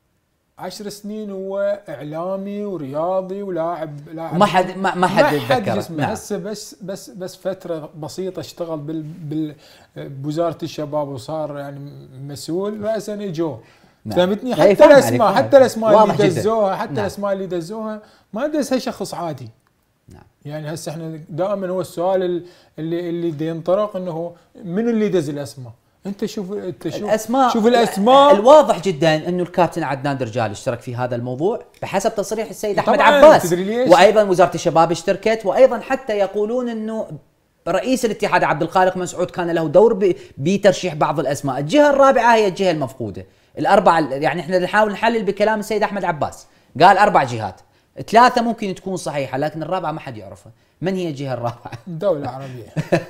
عشر سنين هو اعلامي ورياضي ولاعب لاعب ما حد ما, ما حد يتذكره نعم. هسه بس بس بس فتره بسيطه اشتغل بال بوزاره الشباب وصار يعني مسؤول راسا اجوا نعم. فهمتني؟ حتى الاسماء حتى الاسماء اللي دزوها حتى نعم. الاسماء اللي دزوها ما دزها شخص عادي نعم. يعني هسه احنا دائما هو السؤال اللي اللي ينطرق انه من اللي دز الاسماء. انت شوف انت شوف الاسماء شوف الاسماء الواضح جدا انه الكابتن عدنان درجال اشترك في هذا الموضوع بحسب تصريح السيد احمد عباس، وايضا وزاره الشباب اشتركت، وايضا حتى يقولون انه رئيس الاتحاد عبد الخالق مسعود كان له دور بترشيح بعض الاسماء. الجهه الرابعه هي الجهه المفقوده. الاربعه يعني احنا نحاول نحلل بكلام السيد احمد عباس، قال اربع جهات، ثلاثه ممكن تكون صحيحه لكن الرابعه ما حد يعرفها. من هي الجهه الرابعه؟ دولة عربية.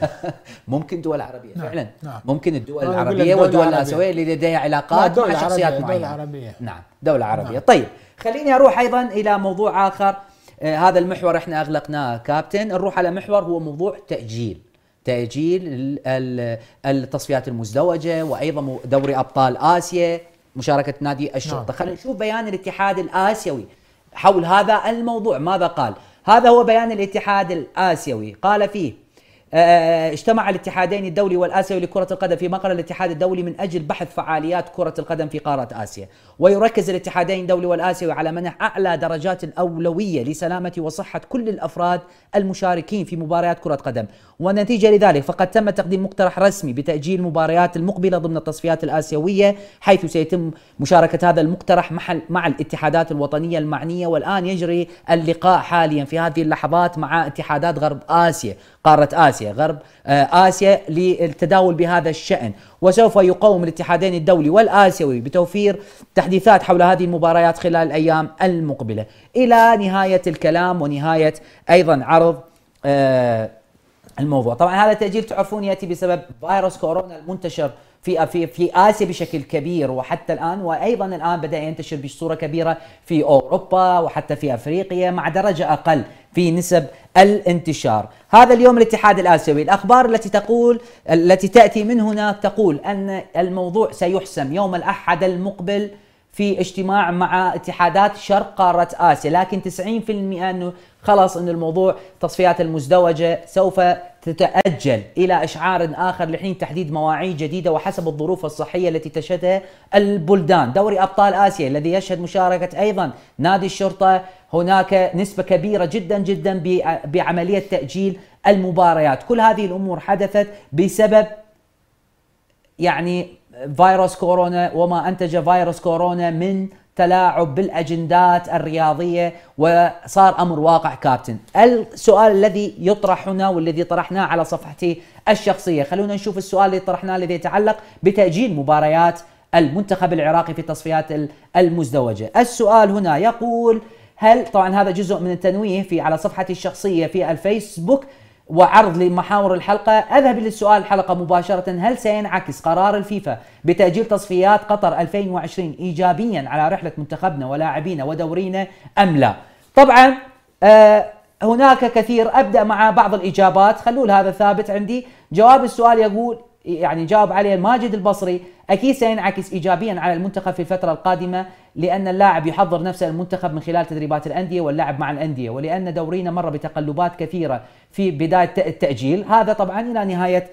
ممكن دول عربية نعم. فعلا نعم. ممكن الدول العربية والدول الآسيوية اللي لديها علاقات مع شخصيات معينة. دولة عربية. نعم دولة عربية. نعم. طيب خليني أروح أيضا إلى موضوع آخر. آه هذا المحور إحنا أغلقناه كابتن، نروح على محور هو موضوع تأجيل تأجيل التصفيات المزدوجة وأيضا دوري أبطال آسيا مشاركة نادي الشرطة. نعم. خلينا نشوف بيان الاتحاد الآسيوي حول هذا الموضوع ماذا قال. هذا هو بيان الاتحاد الآسيوي، قال فيه اجتمع الاتحادين الدولي والآسيوي لكرة القدم في مقر الاتحاد الدولي من أجل بحث فعاليات كرة القدم في قارة آسيا، ويركز الاتحادين الدولي والآسيوي على منح أعلى درجات الأولوية لسلامة وصحة كل الأفراد المشاركين في مباريات كرة قدم. ونتيجة لذلك فقد تم تقديم مقترح رسمي بتأجيل المباريات المقبلة ضمن التصفيات الآسيوية، حيث سيتم مشاركة هذا المقترح مع مع الاتحادات الوطنية المعنية. والآن يجري اللقاء حاليا في هذه اللحظات مع اتحادات غرب آسيا قارة آسيا آسيا غرب آسيا للتداول بهذا الشأن، وسوف يقوم الاتحادين الدولي والآسيوي بتوفير تحديثات حول هذه المباريات خلال الأيام المقبلة إلى نهاية الكلام ونهاية أيضا عرض الموضوع. طبعا هذا التأجيل تعرفون يأتي بسبب فيروس كورونا المنتشر في في في آسيا بشكل كبير، وحتى الآن وأيضا الآن بدأ ينتشر بصورة كبيرة في أوروبا وحتى في أفريقيا مع درجة أقل في نسب الانتشار. هذا اليوم الاتحاد الآسيوي، الأخبار التي تقول التي تأتي من هناك تقول أن الموضوع سيحسم يوم الأحد المقبل في اجتماع مع اتحادات شرق قارة آسيا، لكن تسعين بالمئة أنه خلص أن الموضوع تصفيات المزدوجة سوف تتأجل إلى إشعار آخر لحين تحديد مواعيد جديدة وحسب الظروف الصحية التي تشهدها البلدان. دوري أبطال آسيا الذي يشهد مشاركة أيضا نادي الشرطة، هناك نسبة كبيرة جدا جدا بعملية تأجيل المباريات. كل هذه الأمور حدثت بسبب يعني فيروس كورونا وما أنتج فيروس كورونا من تلاعب بالأجندات الرياضية، وصار أمر واقع كابتن. السؤال الذي يطرح هنا والذي طرحناه على صفحتي الشخصية، خلونا نشوف السؤال اللي طرحناه الذي يتعلق بتأجيل مباريات المنتخب العراقي في التصفيات المزدوجة. السؤال هنا يقول هل، طبعا هذا جزء من التنويه في على صفحتي الشخصية في الفيسبوك وعرض لمحاور الحلقة. أذهب للسؤال الحلقة مباشرة، هل سينعكس قرار الفيفا بتأجيل تصفيات قطر ألفين وعشرين إيجابيا على رحلة منتخبنا ولاعبينا ودورينا أم لا؟ طبعا آه هناك كثير، أبدأ مع بعض الإجابات، خلوا هذا ثابت عندي. جواب السؤال يقول يعني جاوب عليه ماجد البصري، أكيد سينعكس إيجابيا على المنتخب في الفترة القادمة، لأن اللاعب يحضر نفسه للمنتخب من خلال تدريبات الأندية واللعب مع الأندية، ولأن دورينا مر بتقلبات كثيرة في بداية التأجيل. هذا طبعا إلى نهاية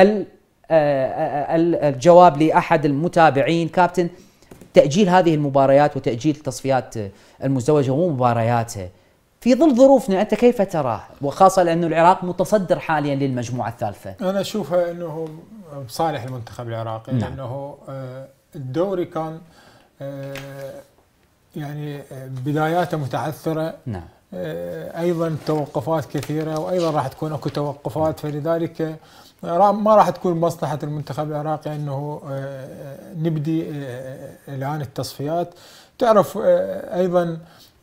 الجواب لأحد المتابعين. كابتن، تأجيل هذه المباريات وتأجيل تصفيات المزدوجة ومبارياتها في ظل ظروفنا أنت كيف تراه، وخاصة لأنه العراق متصدر حاليا للمجموعة الثالثة؟ أنا أشوفها أنه بصالح المنتخب العراقي. نعم. لأنه الدوري كان يعني بداياته متعثرة. نعم. أيضا توقفات كثيرة، وأيضا راح تكون أكو توقفات، فلذلك ما راح تكون مصلحة المنتخب العراقي أنه نبدي الآن التصفيات. تعرف أيضا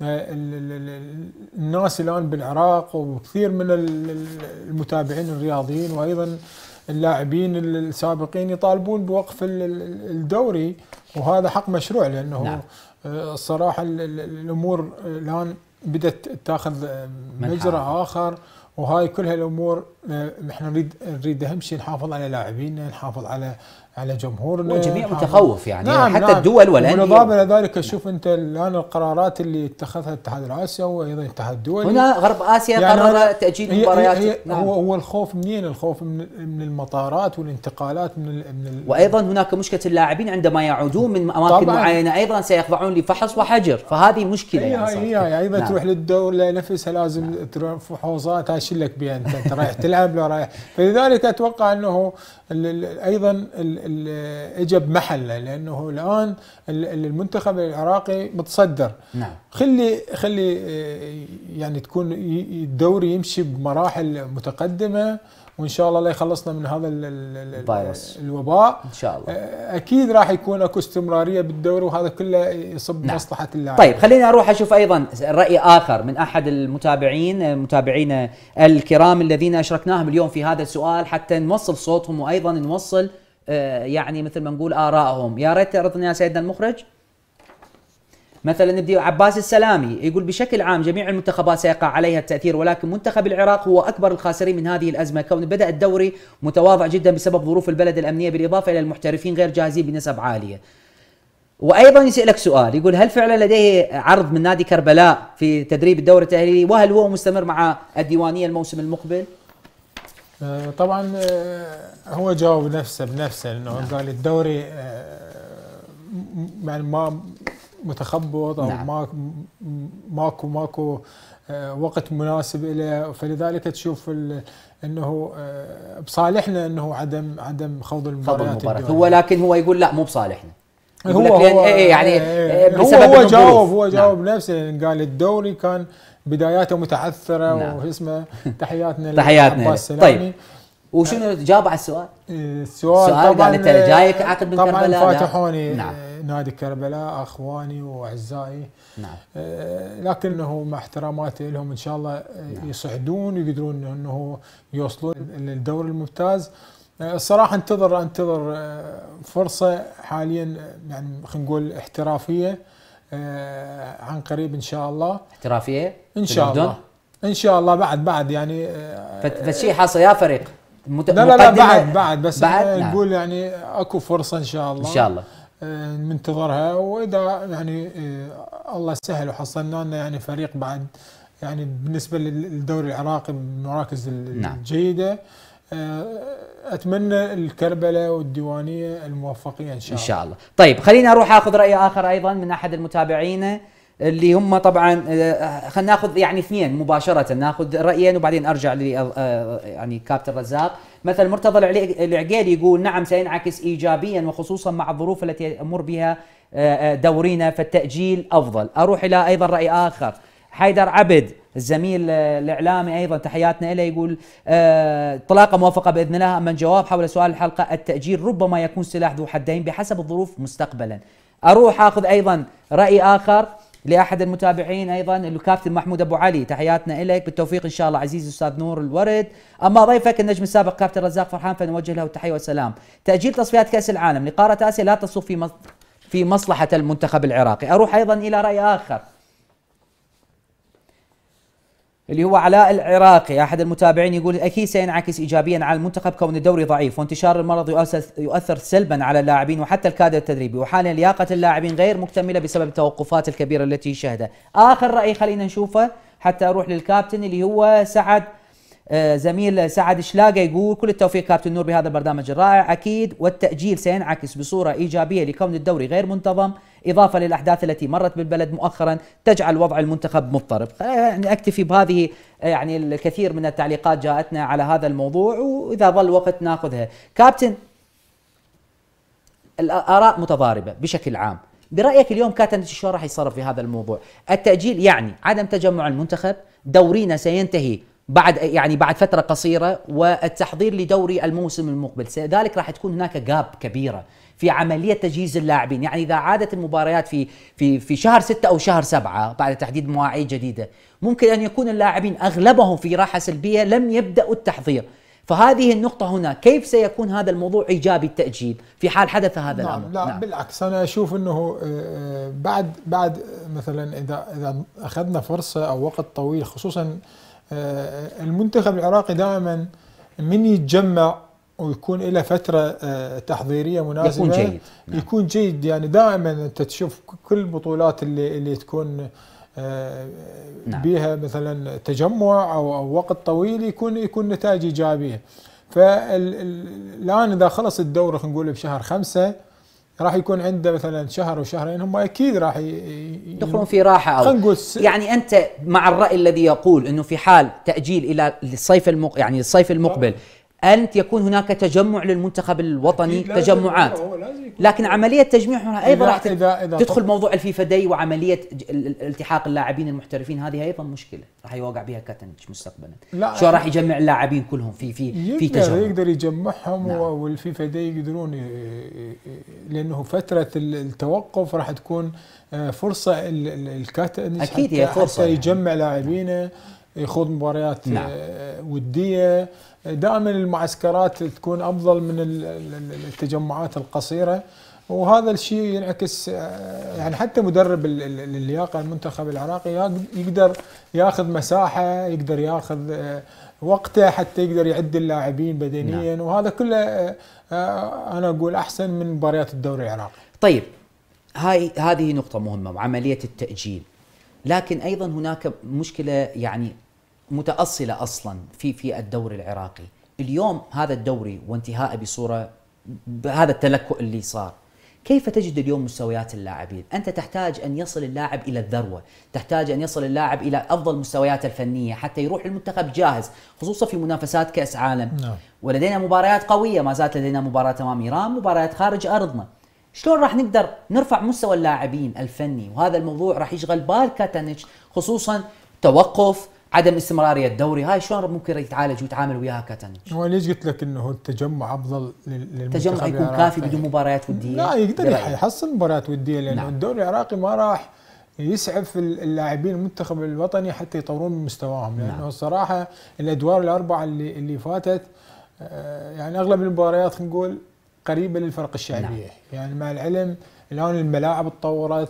الناس الآن بالعراق وكثير من المتابعين الرياضيين وأيضا اللاعبين السابقين يطالبون بوقف الدوري، وهذا حق مشروع، لأنه نعم. الصراحة الأمور الآن بدأت تاخذ مجرى آخر، وهاي كلها الأمور احنا نريد نريد أهم شيء نحافظ على لاعبينا، نحافظ على على جمهورنا، والجميع متخوف يعني. نعم حتى نعم. الدول والأندية. بالإضافة إلى ذلك شوف أنت الآن القرارات اللي اتخذها الاتحاد الآسيوي وأيضا الاتحاد الدولي. هنا غرب آسيا يعني قرر تأجيل المباريات. هي نعم. هو هو الخوف منين؟ الخوف من من المطارات والانتقالات من ال من ال وأيضا هناك مشكلة اللاعبين عندما يعودون من أماكن معينة أيضا سيخضعون لفحص وحجر، فهذه مشكلة. هي يعني هي أيضا نعم. تروح للدولة نفسها لازم نعم. تروح فحوصات، هاي شلك بها أنت أنت رايح تلعب لا رايح، فلذلك أتوقع أنه أيضا اجى بمحله، لانه الان المنتخب العراقي متصدر. نعم. خلي خلي يعني تكون الدوري يمشي بمراحل متقدمه، وان شاء الله الله يخلصنا من هذا الفيروس الوباء ان شاء الله. اكيد راح يكون اكو استمراريه بالدوري، وهذا كله يصب نعم. مصلحه اللاعب. طيب خليني اروح اشوف ايضا راي اخر من احد المتابعين متابعينا الكرام الذين اشركناهم اليوم في هذا السؤال حتى نوصل صوتهم وايضا نوصل يعني مثل ما نقول آرائهم. يا ريت تعرضنا يا سيدنا المخرج. مثلا نبدي عباس السلامي يقول بشكل عام جميع المنتخبات سيقع عليها التأثير، ولكن منتخب العراق هو أكبر الخاسرين من هذه الأزمة، كون بدأ الدوري متواضع جدا بسبب ظروف البلد الأمنية، بالإضافة إلى المحترفين غير جاهزين بنسب عالية. وأيضا يسألك سؤال يقول هل فعلا لديه عرض من نادي كربلاء في تدريب الدوري التأهيلي، وهل هو مستمر مع الديوانية الموسم المقبل؟ طبعا هو جاوب نفسه بنفسه، لانه نعم. قال الدوري يعني ما متخبط او نعم. ما ماكو ماكو وقت مناسب له، فلذلك تشوف انه بصالحنا انه عدم عدم خوض المباريات. هو لكن هو يقول لا مو بصالحنا. هو هو يعني ايه هو, هو جاوب هو جاوب نعم. نفسه، قال الدوري كان بداياته متعثره نعم. واسمه تحياتنا تحياتنا. طيب وشنو جاوب على السؤال؟ السؤال طبعا طبعا انت جايك عقد من طبعا كربلاء. فاتحوني نعم. نادي كربلاء اخواني واعزائي. نعم. آه لكنه مع احتراماتي لهم ان شاء الله نعم. يصعدون ويقدرون انه يوصلون للدوري الممتاز. آه الصراحه انتظر انتظر آه فرصه حاليا يعني خلينا نقول احترافيه آه عن قريب ان شاء الله. احترافيه ان شاء الله ان شاء الله بعد بعد يعني آه فالشيء حاصل يا فريق مت... لا لا لا بعد بعد بس بعد نقول نعم. يعني اكو فرصه ان شاء الله ان شاء الله آه ننتظرها، واذا يعني آه الله سهل وحصلنا لنا يعني فريق بعد يعني بالنسبه للدوري العراقي من المراكز الجيده. نعم. اتمنى الكربلاء والديوانيه الموفقين ان شاء الله. ان شاء الله. طيب خليني اروح اخذ راي اخر ايضا من احد المتابعين اللي هم طبعا خلينا ناخذ يعني اثنين مباشره، ناخذ رايين وبعدين ارجع ل يعني كابتن رزاق. مثل مرتضى العقيلي يقول نعم سينعكس ايجابيا وخصوصا مع الظروف التي يمر بها دورينا فالتاجيل افضل. اروح الى ايضا راي اخر، حيدر عبد الزميل الاعلامي ايضا تحياتنا له، يقول آه طلاقه موفقه باذن الله. اما الجواب حول سؤال الحلقه التاجيل ربما يكون سلاح ذو حدين بحسب الظروف مستقبلا. اروح اخذ ايضا راي اخر لاحد المتابعين ايضا الكابتن محمود ابو علي، تحياتنا لك بالتوفيق ان شاء الله عزيزي استاذ نور الورد. اما ضيفك النجم السابق كابتن رزاق فرحان فنوجه له التحيه والسلام. تاجيل تصفيات كاس العالم لقاره اسيا لا تصب في في مصلحه المنتخب العراقي. اروح ايضا الى راي اخر اللي هو علاء العراقي احد المتابعين، يقول اكيد سينعكس ايجابيا على المنتخب كون الدوري ضعيف وانتشار المرض يؤثر سلبا على اللاعبين وحتى الكادر التدريبي، وحاليا لياقه اللاعبين غير مكتمله بسبب التوقفات الكبيره التي شهدها. اخر راي خلينا نشوفه حتى اروح للكابتن اللي هو سعد آه زميل سعد شلاقه، يقول كل التوفيق كابتن نور بهذا البرنامج الرائع اكيد، والتاجيل سينعكس بصوره ايجابيه لكون الدوري غير منتظم اضافه للاحداث التي مرت بالبلد مؤخرا تجعل وضع المنتخب مضطرب. يعني اكتفي بهذه يعني الكثير من التعليقات جاءتنا على هذا الموضوع، واذا ظل وقت ناخذها. كابتن الاراء متضاربه بشكل عام، برايك اليوم كاتنتش شلون راح يتصرف في هذا الموضوع؟ التاجيل يعني عدم تجمع المنتخب، دورينا سينتهي بعد يعني بعد فتره قصيره، والتحضير لدوري الموسم المقبل، لذلك راح تكون هناك جاب كبيره في عمليه تجهيز اللاعبين. يعني اذا عادت المباريات في في في شهر ستة او شهر سبعة بعد تحديد مواعيد جديده، ممكن ان يكون اللاعبين اغلبهم في راحه سلبيه لم يبداوا التحضير. فهذه النقطه هنا، كيف سيكون هذا الموضوع ايجابي التاجيل في حال حدث هذا نعم الامر؟ لا نعم. بالعكس انا اشوف انه بعد بعد مثلا اذا اذا اخذنا فرصه او وقت طويل، خصوصا المنتخب العراقي دائما من يتجمع ويكون له فترة تحضيرية مناسبة يكون جيد. نعم. يكون جيد. يعني دائما انت تشوف كل البطولات اللي اللي تكون نعم. بها مثلا تجمع او او وقت طويل يكون يكون نتائج ايجابية. فالان اذا خلص الدورة خلينا نقول بشهر خمسة راح يكون عنده مثلا شهر وشهرين، هم اكيد راح يدخلون في راحه. او يعني انت مع الراي الذي يقول انه في حال تاجيل الى الصيف المق... يعني الصيف المقبل أن يكون هناك تجمع للمنتخب الوطني، تجمعات، لكن عملية تجميعها أيضا راح تدخل موضوع الفيفا داي وعملية التحاق اللاعبين المحترفين، هذه أيضا مشكلة راح يوقع بها كاتنتش مستقبلا. شو راح يجمع اللاعبين كلهم في في في تجمع؟ يقدر يجمعهم. نعم. والفيفا داي يقدرون، لأنه فترة التوقف راح تكون فرصة الكاتنتش أكيد هي فرصة حتى يجمع يعني لاعبينه، يخوض مباريات نعم. ودية. دائما المعسكرات تكون افضل من التجمعات القصيره، وهذا الشيء ينعكس يعني حتى مدرب اللياقه المنتخب العراقي يقدر ياخذ مساحه، يقدر ياخذ وقته حتى يقدر يعد اللاعبين بدنيا. نعم. وهذا كله انا اقول احسن من مباريات الدوري العراقي. طيب هاي هذه نقطه مهمه وعمليه التاجيل، لكن ايضا هناك مشكله يعني متأصلة أصلا في في الدوري العراقي اليوم. هذا الدوري وانتهاءه بصورة بهذا التلكؤ اللي صار، كيف تجد اليوم مستويات اللاعبين؟ أنت تحتاج أن يصل اللاعب إلى الذروة، تحتاج أن يصل اللاعب إلى أفضل مستويات الفنية حتى يروح المنتخب جاهز، خصوصا في منافسات كأس عالم. نعم. ولدينا مباريات قوية، ما زالت لدينا مباراة أمام إيران، مباريات خارج أرضنا. شلون راح نقدر نرفع مستوى اللاعبين الفني؟ وهذا الموضوع راح يشغل بال كاتنتش، خصوصا توقف، عدم استمراريه الدوري، هاي شلون ممكن يتعالج ويتعامل وياها كاتانيتش؟ هو ليش قلت لك انه التجمع افضل للمنتخب التجمع يكون كافي بدون مباريات وديه؟ لا، يقدر يحصل مباريات وديه، لانه نعم. الدوري العراقي ما راح يسعف اللاعبين المنتخب الوطني حتى يطورون من مستواهم، لانه نعم. الصراحه الادوار الاربعه اللي اللي فاتت يعني اغلب المباريات خلينا نقول قريبه للفرق الشعبيه، نعم. يعني مع العلم الان الملاعب تطورت،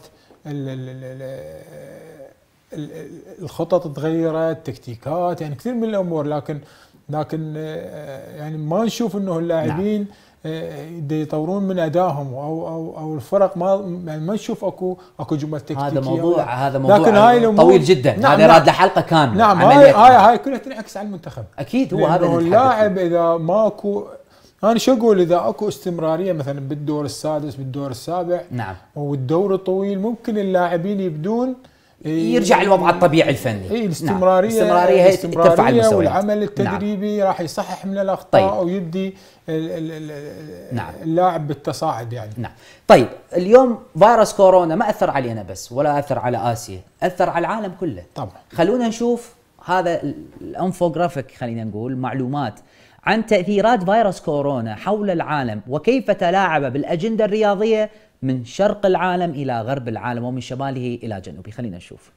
الخطط تغيرت، تكتيكات، يعني كثير من الامور، لكن لكن يعني ما نشوف انه اللاعبين نعم. يطورون من ادائهم او او او الفرق ما يعني ما نشوف اكو اكو جمل تكتيكيه. هذا موضوع هذا موضوع طويل جدا، نعم هذا راد لحلقه كامله. نعم هاي هاي هاي كلها تنعكس على المنتخب اكيد. هو هذا اللاعب اذا ماكو، انا شو اقول، اذا اكو استمراريه مثلا بالدور السادس بالدور السابع نعم والدور الطويل، ممكن اللاعبين يبدون يرجع الوضع الطبيعي الفني. اي الاستمراريه، نعم. الاستمراريه هي ترفع المستويات، والعمل التدريبي نعم. راح يصحح من الاخطاء طيب. ويبدي نعم. اللاعب بالتصاعد يعني. نعم. طيب اليوم فيروس كورونا ما اثر علينا بس، ولا اثر على اسيا، اثر على العالم كله طبعا. خلونا نشوف هذا الانفوجرافيك، خلينا نقول معلومات عن تاثيرات فيروس كورونا حول العالم وكيف تلاعب بالاجنده الرياضيه من شرق العالم إلى غرب العالم ومن شماله إلى جنوبه. خلينا نشوف.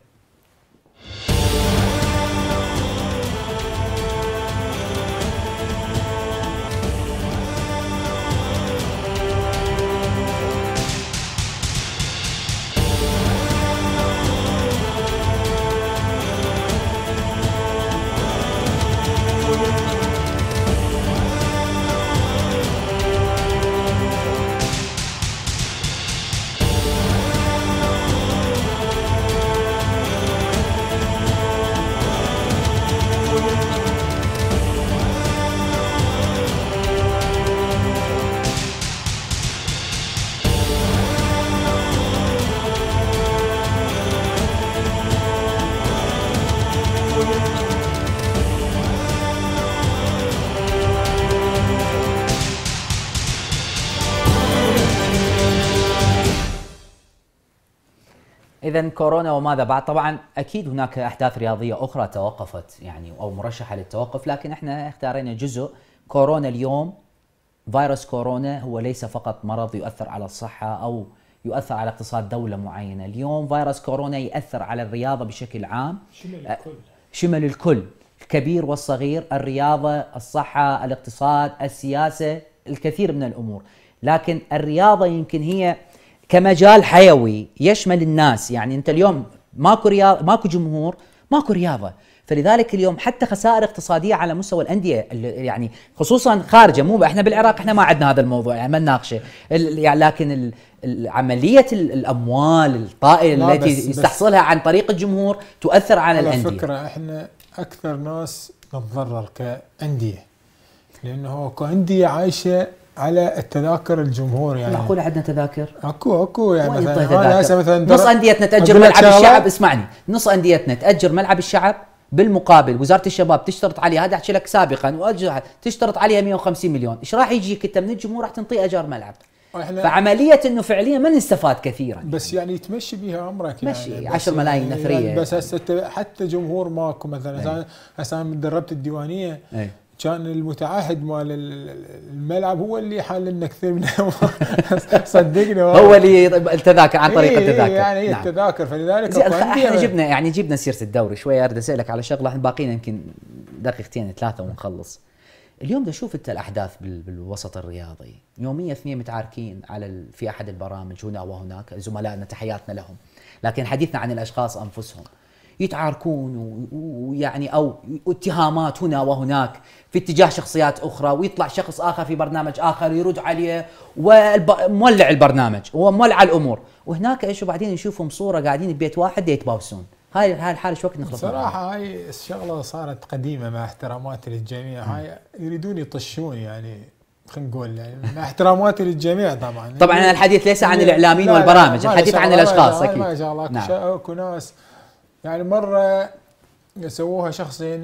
إذا كورونا وماذا بعد؟ طبعا أكيد هناك أحداث رياضية أخرى توقفت يعني أو مرشحة للتوقف، لكن احنا اختارينا جزء. كورونا اليوم، فيروس كورونا هو ليس فقط مرض يؤثر على الصحة أو يؤثر على اقتصاد دولة معينة. اليوم فيروس كورونا يؤثر على الرياضة بشكل عام، شمل الكل، شمل الكل، الكبير والصغير، الرياضة، الصحة، الاقتصاد، السياسة، الكثير من الأمور. لكن الرياضة يمكن هي كمجال حيوي يشمل الناس، يعني انت اليوم ماكو رياض ماكو جمهور ماكو رياضه، فلذلك اليوم حتى خسائر اقتصاديه على مستوى الانديه يعني خصوصا خارجه، مو احنا بالعراق احنا ما عندنا هذا الموضوع يعني ما نناقشه يعني، لكن عمليه الاموال الطائله التي يستحصلها عن طريق الجمهور تؤثر على, على الانديه. على فكره احنا اكثر ناس نتضرر كانديه، لانه كانديه عايشه على التذاكر الجمهور يعني. معقول عندنا تذاكر؟ اكو اكو يعني مثلا, مثلا نص انديتنا تاجر ملعب الشعب، اسمعني، نص انديتنا تاجر ملعب الشعب، بالمقابل وزاره الشباب تشترط عليها، هذا احكي لك سابقا، تشترط عليها مئة وخمسين مليون، ايش راح يجيك انت من الجمهور راح تنطيه اجار ملعب؟ فعمليه انه فعليا ما نستفاد كثيرا بس يعني تمشي بها امرك يعني يعني عشرة ملايين نفريه يعني بس هسه حتى جمهور ماكو مثلا. هسه انا دربت الديوانيه أي. كان المتعهد مال الملعب هو اللي حال لنا كثير من صدقني هو اللي التذاكر عن طريق التذاكر يعني نعم. التذاكر، فلذلك احنا جبنا يعني جبنا سيره الدوري شويه. اريد اسالك على شغله، احنا باقينا يمكن دقيقتين ثلاثه ونخلص. اليوم دا شوف انت الاحداث بالوسط الرياضي، يوميا اثنين متعاركين على في احد البرامج هنا وهناك، زملائنا تحياتنا لهم، لكن حديثنا عن الاشخاص انفسهم يتعاركون ويعني او اتهامات هنا وهناك في اتجاه شخصيات اخرى، ويطلع شخص اخر في برنامج اخر يرد عليه ومولع البرنامج ومولع الامور، وهناك ايش وبعدين نشوفهم صوره قاعدين ببيت واحد يتباوسون. هاي هاي الحاله شو وقت نخلص؟ صراحه هاي الشغله صارت قديمه، مع احتراماتي للجميع. هاي يريدون يطشون يعني، خلينا نقول يعني مع احتراماتي للجميع طبعا. طبعا الحديث ليس عن الاعلاميين والبرامج، الحديث عن الاشخاص اكيد. ما شاء الله نعم. اكو ناس يعني مره سووها شخصين،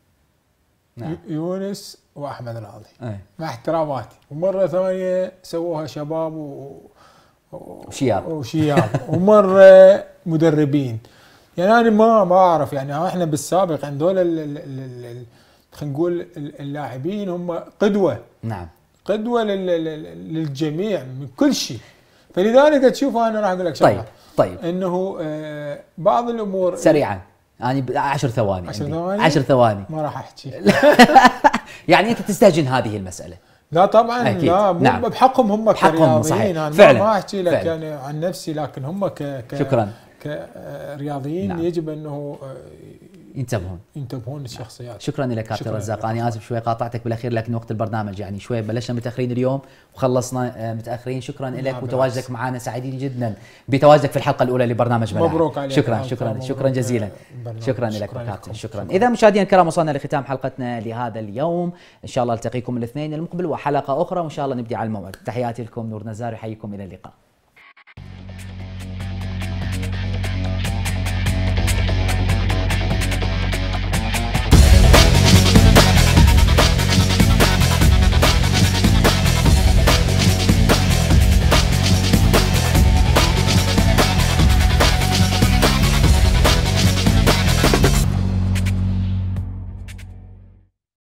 نعم. يونس واحمد العاضي أي. مع احتراماتي، ومره ثانيه سووها شباب و... وشياب وشياب ومره مدربين. يعني انا ما ما اعرف، يعني احنا بالسابق عند دول خلينا نقول اللاعبين هم قدوه. نعم. قدوه للجميع من كل شيء. فلذلك تشوف انا راح اقول لك شغله. طيب طيب انه آه بعض الامور سريعا يعني عشر ثواني. عشر ثواني عشر ثواني ما راح احكي. يعني انت تستهجن هذه المساله؟ لا طبعا أكيد. لا مو نعم. بحقهم هم كرياضيين. انا فعلا. ما احكي لك فعلا. يعني عن نفسي، لكن هم ك, ك شكرا كرياضيين نعم. يجب انه ينتبهون ينتبهون للشخصيات. شكرا لك كابتن رزاق. انا اسف شوي قاطعتك بالاخير، لكن وقت البرنامج يعني شوي بلشنا متاخرين اليوم وخلصنا متاخرين. شكرا لك نعم وتواجدك معنا، سعيدين جدا بتواجدك في الحلقه الاولى لبرنامج ملاعب. مبروك عليك. شكرا شكرا شكرا جزيلا. شكرا لك كابتن. شكرا. اذا مشاهدينا الكرام وصلنا لختام حلقتنا لهذا اليوم، ان شاء الله التقيكم الاثنين المقبل وحلقه اخرى، وان شاء الله نبدي على الموعد. تحياتي لكم، نور نزار، يحييكم الى اللقاء.